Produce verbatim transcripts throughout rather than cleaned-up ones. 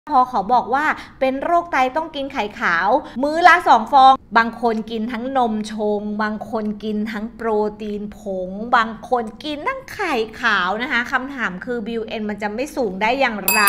พอเขาบอกว่าเป็นโรคไตต้องกินไข่ขาวมื้อละสองฟองบางคนกินทั้งนมชงบางคนกินทั้งโปรตีนผงบางคนกินทั้งไข่ขาวนะคะคำถามคือ บี ยู เอ็น มันจะไม่สูงได้อย่างไร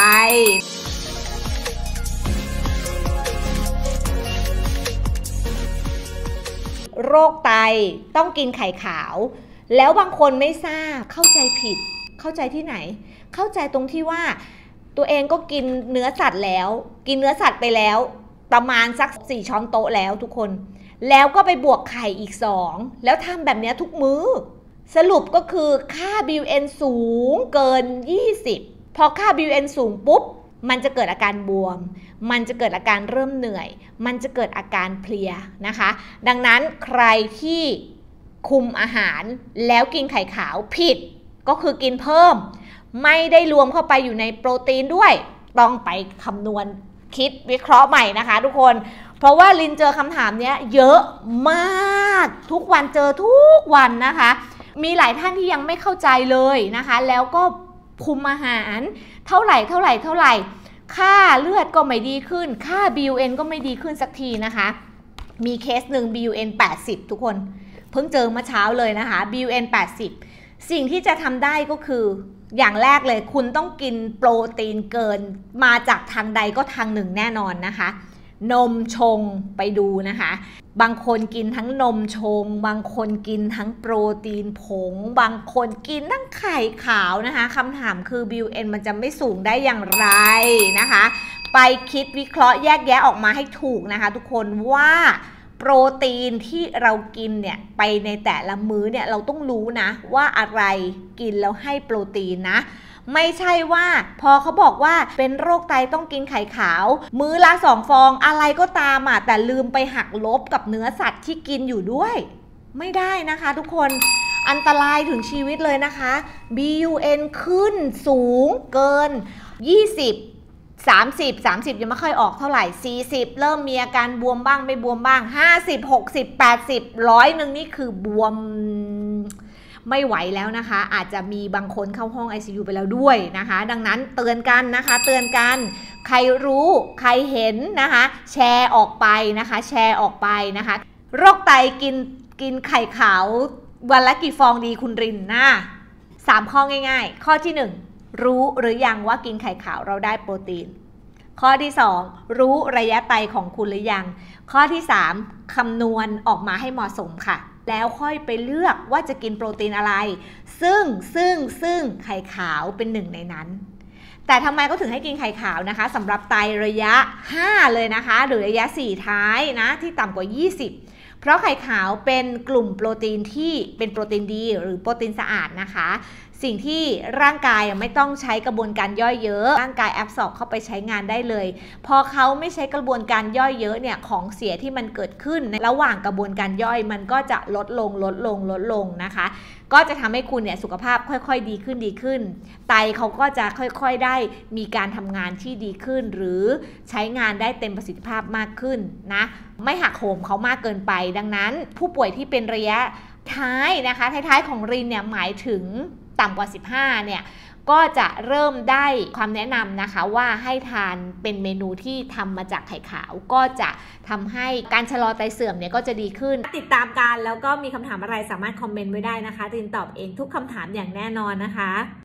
โรคไตต้องกินไข่ขาวแล้วบางคนไม่ทราบเข้าใจผิดเข้าใจที่ไหนเข้าใจตรงที่ว่าตัวเองก็กินเนื้อสัตว์แล้วกินเนื้อสัตว์ไปแล้วประมาณสักสี่ช้อนโต๊ะแล้วทุกคนแล้วก็ไปบวกไข่อีกสองแล้วทำแบบนี้ทุกมื้อสรุปก็คือค่า บี ยู เอ็น สูงเกินยี่สิบพอค่า บี ยู เอ็น สูงปุ๊บมันจะเกิดอาการบวมมันจะเกิดอาการเริ่มเหนื่อยมันจะเกิดอาการเพลียนะคะดังนั้นใครที่คุมอาหารแล้วกินไข่ขาวผิดก็คือกินเพิ่มไม่ได้รวมเข้าไปอยู่ในโปรตีนด้วยต้องไปคำนวณคิดวิเคราะห์ใหม่นะคะทุกคนเพราะว่าลินเจอคำถามนี้เยอะมากทุกวันเจอทุกวันนะคะมีหลายท่านที่ยังไม่เข้าใจเลยนะคะแล้วก็คุมอาหารเท่าไหร่เท่าไหร่เท่าไหร่ค่าเลือดก็ไม่ดีขึ้นค่า บี ยู เอ็น ก็ไม่ดีขึ้นสักทีนะคะมีเคสหนึ่ง บี ยู เอ็น แปดสิบทุกคนเพิ่งเจอเมื่อเช้าเลยนะคะ บี ยู เอ็น แปดสิบสิ่งที่จะทำได้ก็คืออย่างแรกเลยคุณต้องกินโปรตีนเกินมาจากทางใดก็ทางหนึ่งแน่นอนนะคะนมชงไปดูนะคะบางคนกินทั้งนมชงบางคนกินทั้งโปรตีนผงบางคนกินทั้งไข่ขาวนะคะคำถามคือ บี ยู เอ็น มันจะไม่สูงได้อย่างไรนะคะไปคิดวิเคราะห์แยกแยะออกมาให้ถูกนะคะทุกคนว่าโปรตีนที่เรากินเนี่ยไปในแต่ละมื้อเนี่ยเราต้องรู้นะว่าอะไรกินแล้วให้โปรตีนนะไม่ใช่ว่าพอเขาบอกว่าเป็นโรคไตต้องกินไข่ขาวมื้อละสองฟองอะไรก็ตามอ่ะแต่ลืมไปหักลบกับเนื้อสัตว์ที่กินอยู่ด้วยไม่ได้นะคะทุกคนอันตรายถึงชีวิตเลยนะคะ บี ยู เอ็น ขึ้นสูงเกินยี่สิบสามสิบ สามสิบยังไม่ค่อยออกเท่าไหร่สี่สิบเริ่มมีอาการบวมบ้างไม่บวมบ้างห้าสิบ หกสิบ แปดสิบ ร้อยนึงนี่คือบวมไม่ไหวแล้วนะคะอาจจะมีบางคนเข้าห้อง ไอ ซี ยู ไปแล้วด้วยนะคะดังนั้นเตือนกันนะคะเตือนกันใครรู้ใครเห็นนะคะแชร์ออกไปนะคะแชร์ออกไปนะคะโรคไตกินกินไข่ขาววันละกี่ฟองดีคุณรินนะสามข้อง่ายๆข้อที่หนึ่งรู้หรือยังว่ากินไข่ขาวเราได้โปรตีนข้อที่สองรู้ระยะไตของคุณหรือยังข้อที่สามคำนวณออกมาให้เหมาะสมค่ะแล้วค่อยไปเลือกว่าจะกินโปรตีนอะไรซึ่งซึ่งซึ่งไข่ขาวเป็นหนึ่งในนั้นแต่ทำไมก็ถึงให้กินไข่ขาวนะคะสำหรับไตระยะห้าเลยนะคะหรือระยะสี่ท้ายนะที่ต่ำกว่ายี่สิบเพราะไข่ขาวเป็นกลุ่มโปรตีนที่เป็นโปรตีนดีหรือโปรตีนสะอาดนะคะสิ่งที่ร่างกายไม่ต้องใช้กระบวนการย่อยเยอะร่างกายแอบสอบเข้าไปใช้งานได้เลยพอเขาไม่ใช้กระบวนการย่อยเยอะเนี่ยของเสียที่มันเกิดขึ้นในระหว่างกระบวนการย่อยมันก็จะลดลงลดลงลดลงนะคะก็จะทำให้คุณเนี่ยสุขภาพค่อยๆดีขึ้นดีขึ้นไตเขาก็จะค่อยๆได้มีการทำงานที่ดีขึ้นหรือใช้งานได้เต็มประสิทธิภาพมากขึ้นนะไม่หักโหมเขามากเกินไปดังนั้นผู้ป่วยที่เป็นระยะท้ายนะคะท้ายๆของรินเนี่ยหมายถึงต่ำกว่าสิบห้าเนี่ยก็จะเริ่มได้ความแนะนำนะคะว่าให้ทานเป็นเมนูที่ทำมาจากไข่ขาวก็จะทำให้การชะลอไตเสื่อมเนี่ยก็จะดีขึ้นติดตามกันแล้วก็มีคำถามอะไรสามารถคอมเมนต์ไว้ได้นะคะรินตอบเองทุกคำถามอย่างแน่นอนนะคะ